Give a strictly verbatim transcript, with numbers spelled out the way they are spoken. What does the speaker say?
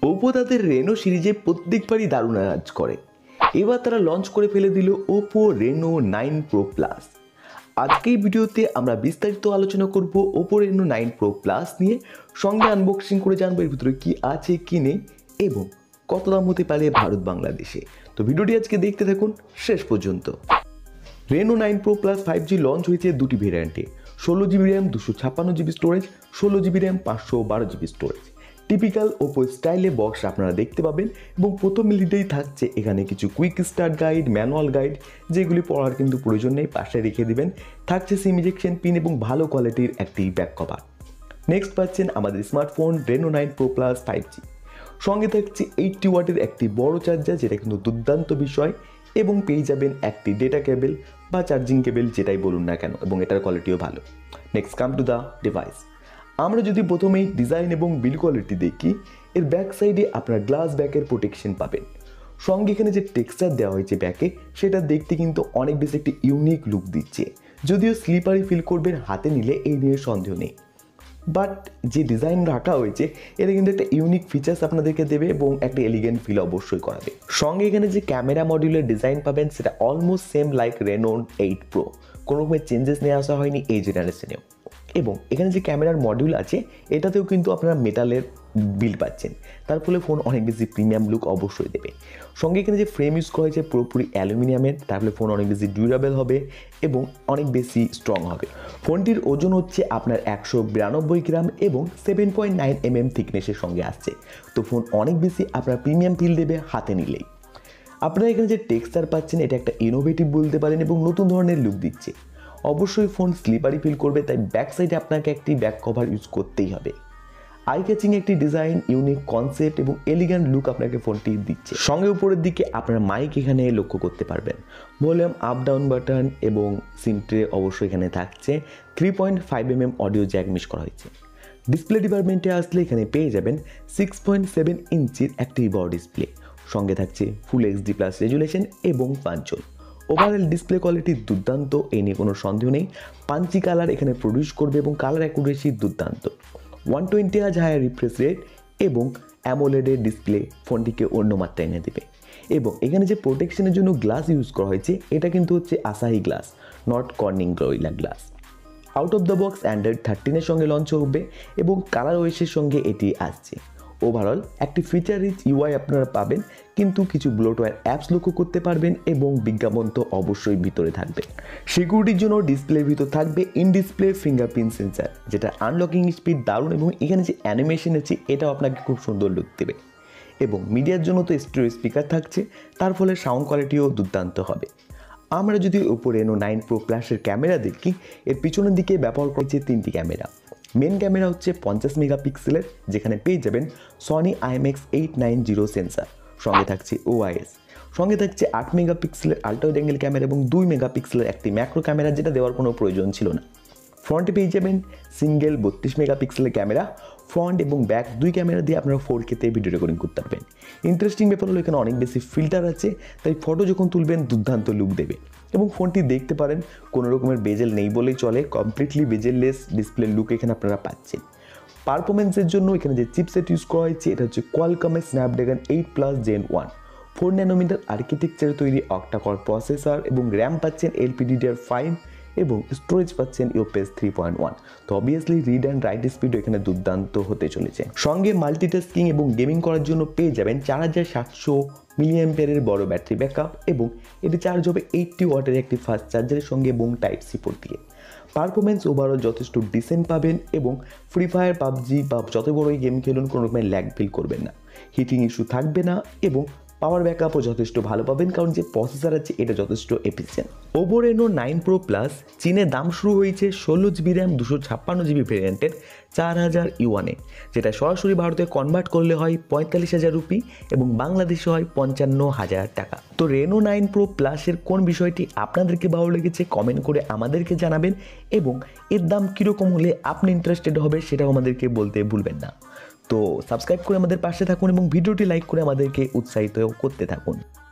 Oppo তাদের Reno সিরিজে প্রত্যেকবারই দারুণ কাজ করে। এবার তারা লঞ্চ করে ফেলে দিল Oppo Reno nine pro plus. আজকে এই ভিডিওতে আমরা বিস্তারিত আলোচনা করব Oppo Reno nine pro plus নিয়ে, সঙ্গে আনবক্সিং করে জানবো এর ভিতরে কি আছে কি নেই এবং কত দাম হতে পারে ভারত বাংলাদেশে। তো ভিডিওটি আজকে দেখতে থাকুন শেষ পর্যন্ত। Reno nine pro plus five G launch হয়েছে দুটি ভেরিয়েন্টে, ষোলো জিবি র্যাম দুশো ছাপ্পান্ন জিবি স্টোরেজ, ষোলো জিবি র্যাম পাঁচশো বারো জিবি স্টোরেজ। টিপিক্যাল ওপো স্টাইলে বক্স আপনারা দেখতে পাবেন এবং প্রথম মিনিটেই থাকছে এখানে কিছু quick start guide, manual guide, যেগুলি পড়ার কিন্তু প্রয়োজন নেই, পাশে রেখে দিবেন। থাকছে সিম ইজেকশন পিন এবং ভালো কোয়ালিটির একটি ব্যাক কভার। নেক্সট পাচ্ছেন আমাদের smartphone Reno nine pro plus five G. সঙ্গে থাকছে এইটটি ওয়াটের একটি বড় চার্জার, যেটা কিন্তু দুর্দান্ত বিষয়, এবং পেয়ে যাবেন একটি ডেটা কেবল বা চার্জিং কেবল, যেটাই বলুন না কেন, এবং এটার কোয়ালিটিও ভালো। Next come to the device. আমরা যদি প্রথমেই ডিজাইন এবং বিল্ড কোয়ালিটি দেখি, এর ব্যাক সাইডে আপনারা গ্লাস ব্যাকের প্রোটেকশন পাবেন। সঙ্গে এখানে যে টেক্সচার দেওয়া হয়েছে ব্যাকে, সেটা দেখতে কিন্তু অনেক বেশি একটি ইউনিক লুক দিচ্ছে। যদিও স্লিপারি ফিল করবেন হাতে নিলে, এই নিয়ে সন্দেহ নেই, বাট যে ডিজাইন রাখা হয়েছে এটা কিন্তু একটা ইউনিক ফিচার্স আপনাদেরকে দেবে এবং একটা এলিগেন্ট ফিল অবশ্যই করাবে। সঙ্গে এখানে যে ক্যামেরা মডিউলের ডিজাইন পাবেন, সেটা almost same like Reno eight pro, কোনো রকমের চেঞ্জেস নিয়ে আসা হয়নি এই জেনারেশনেও। এবং এখানে যে ক্যামেরার মডিউল আছে, এটাতেও কিন্তু আপনারা মেটালের বিল পাচ্ছেন, তার ফলে ফোন অনেক বেশি প্রিমিয়াম লুক অবশ্যই দেবে। সঙ্গে এখানে যে ফ্রেম ইউজ করা হয়েছে পুরোপুরি অ্যালুমিনিয়ামের, তার ফলে ফোন অনেক বেশি ডিউরেবল হবে এবং অনেক বেশি স্ট্রং হবে। ফোনটির ওজন হচ্ছে আপনার একশো বিরানব্বই গ্রাম এবং seven point nine M M থিকনেসের সঙ্গে আসছে। তো ফোন অনেক বেশি আপনার প্রিমিয়াম ফিল দেবে হাতে নিলেই। আপনারা এখানে যে টেক্সচার পাচ্ছেন, এটা একটা ইনোভেটিভ বলতে পারেন এবং নতুন ধরনের লুক দিচ্ছে। অবশ্যই ফোন স্লিপারি ফিল করবে, তাই ব্যাক সাইডে আপনাকে একটি ব্যাক কভার ইউজ করতেই হবে। আই ক্যাচিং একটি ডিজাইন, ইউনিক কনসেপ্ট এবং এলিগ্যান্ট লুক আপনাকে ফোনটি দিচ্ছে। সঙ্গে উপরের দিকে আপনার মাইক এখানে লক্ষ্য করতে পারবেন, ভলিউম আপ ডাউন বাটন এবং সিম ট্রে অবশ্যই এখানে থাকছে। Three point five M M audio jack miss করা হয়েছে। ডিসপ্লে ডিপার্টমেন্টে আসলে এখানে পেয়ে যাবেন সিক্স পয়েন্ট সেভেন ইঞ্চির একটি বড় ডিসপ্লে। সঙ্গে থাকছে ফুল এইচডি প্লাস রেজুলেশন এবং পাঁচজন। ওভারঅল ডিসপ্লে কোয়ালিটি দুর্দান্ত, এই নিয়ে কোনো সন্দেহ নেই। পাঞ্চি কালার এখানে প্রডিউস করবে এবং কালার অ্যাকুরেসি দুর্দান্ত। ওয়ান টোয়েন্টি হাজ হায়ার রিফ্রেশ রেট এবং অ্যামোলেডের ডিসপ্লে ফোনটিকে অন্য মাত্রায় এনে দেবে। এবং এখানে যে প্রোটেকশনের জন্য গ্লাস ইউজ করা হয়েছে, এটা কিন্তু হচ্ছে Asahi glass, not Corning Gorilla glass. Out of the box Android থার্টিনের সঙ্গে লঞ্চ হবে এবং কালার ওয়েসের সঙ্গে এটি আসছে। ওভারঅল একটি ফিচার রিচ ইউআই আপনারা পাবেন, কিন্তু কিছু ব্লোটওয়্যার অ্যাপস লক্ষ্য করতে পারবেন এবং বিজ্ঞাপন তো অবশ্যই ভিতরে থাকবে। সিকিউরিটির জন্য ডিসপ্লের ভিতর থাকবে ইন ডিসপ্লে ফিঙ্গারপ্রিন্ট সেন্সার, যেটা আনলকিং স্পিড দারুণ এবং এখানে যে অ্যানিমেশন আছে এটাও আপনাকে খুব সুন্দর লুক দেবে। এবং মিডিয়ার জন্য তো স্টেরিও স্পিকার থাকছে, তার ফলে সাউন্ড কোয়ালিটিও দুর্দান্ত হবে। আমরা যদি ওপো রেনো নাইন প্রো প্লাসের ক্যামেরা দেখি, এর পিছনের দিকে ব্যবহার করেছে তিনটি ক্যামেরা। মেন ক্যামেরা হচ্ছে পঞ্চাশ মেগাপিক্সেলের, যেখানে পেয়ে যাবেন Sony IMX eight nine zero sensor. সঙ্গে থাকছে ওআইএস। সঙ্গে থাকছে আট মেগাপিক্সেলের আল্ট্রা ওয়াইড অ্যাঙ্গেল ক্যামেরা এবং দুই মেগাপিক্সেলের একটি ম্যাক্রো ক্যামেরা, যেটা দেওয়ার কোনো প্রয়োজন ছিল না। ফ্রন্টে পেয়ে যাবেন সিঙ্গেল বত্রিশ মেগাপিক্সেলের ক্যামেরা। ফ্রন্ট এবং ব্যাক দুই ক্যামেরা দিয়ে আপনারা ফোর কেতে ভিডিও রেকর্ডিং করতে পারবেন। ইন্টারেস্টিং ব্যাপার হলো এখানে অনেক বেশি ফিল্টার আছে, তাই ফটো যখন তুলবেন দুর্দান্ত লুক দেবে। এবং ফোনটি দেখতে পারেন কোনো রকমের বেজেল নেই বলেই চলে, কমপ্লিটলি বেজেললেস ডিসপ্লে লুক এখানে আপনারা পাচ্ছেন। পারফরমেন্সের জন্য এখানে যে চিপসেট ইউজ করা হয়েছে, এটা হচ্ছে কোয়ালকমের Snapdragon eight plus gen one, four nanometer আর্কিটেকচারে তৈরি অক্টাকর প্রসেসর এবং র্যাম পাচ্ছেন এলপিডিডিআর ফাইভ এবং স্টোরেজ পাচ্ছেন ইউপিএস থ্রি পয়েন্ট ওয়ান। তো অবভিয়াসলি রিড অ্যান্ড রাইট স্পিডও এখানে দুর্দান্ত হতে চলেছে। সঙ্গে মাল্টিটাস্কিং এবং গেমিং করার জন্য পেয়ে যাবেন চার হাজার সাতশো মিলিঅ্যাম্পিয়ারের বড় ব্যাটারি ব্যাকআপ এবং এটি চার্জ হবে এইটটি ওয়াটের একটি ফাস্ট চার্জারের সঙ্গে এবং টাইপ সি পোর্ট দিয়ে। পারফরমেন্স ওভারঅল যথেষ্ট ডিসেন্ট পাবেন এবং ফ্রি ফায়ার, পাবজি বা যত বড়ই গেম খেলুন কোনো রকমের ল্যাগ ফিল করবেন না, হিটিং ইস্যু থাকবে না এবং পাওয়ার ব্যাকআপও যথেষ্ট ভালো পাবেন, কারণ যে প্রসেসর আছে এটা যথেষ্ট efficient. Oppo Reno nine pro plus চীনে দাম শুরু হয়েছে ষোলো জিবি র্যাম দুশো ছাপ্পান্ন জিবি ভেরিয়েন্টের চার হাজার ইউয়ানে, যেটা সরাসরি ভারতে কনভার্ট করলে হয় পঁয়তাল্লিশ হাজার রুপি এবং বাংলাদেশে হয় পঞ্চান্ন হাজার টাকা। তো রেনো নাইন প্রো প্লাসের কোন বিষয়টি আপনাদেরকে ভালো লেগেছে কমেন্ট করে আমাদেরকে জানাবেন এবং এর দাম কীরকম হলে আপনি ইন্টারেস্টেড হবে সেটাও আমাদেরকে বলতে ভুলবেন না। তো সাবস্ক্রাইব করে আমাদের পাশে থাকুন এবং ভিডিওটি লাইক করে আমাদেরকে উৎসাহিত করতে থাকুন।